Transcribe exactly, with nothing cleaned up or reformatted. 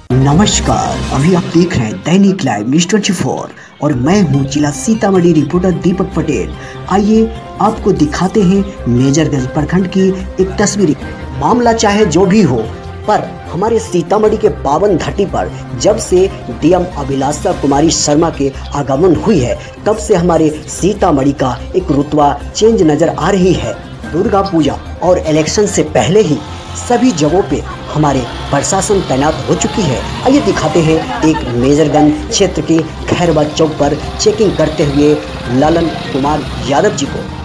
नमस्कार, अभी आप देख रहे हैं दैनिक लाइव न्यूज चौबीस और मैं हूं जिला सीतामढ़ी रिपोर्टर दीपक पटेल। आइए आपको दिखाते हैं मेजरगंज प्रखंड की एक तस्वीर। मामला चाहे जो भी हो, पर हमारे सीतामढ़ी के पावन घाटी पर जब से डीएम अभिलाषा कुमारी शर्मा के आगमन हुई है, तब से हमारे सीतामढ़ी का एक रुतबा चेंज नजर आ रही है। दुर्गा पूजा और इलेक्शन से पहले ही सभी जगहों पे हमारे प्रशासन तैनात हो चुकी है। आइए दिखाते हैं एक मेजरगंज क्षेत्र के खैरबाद चौक पर चेकिंग करते हुए ललन कुमार यादव जी को।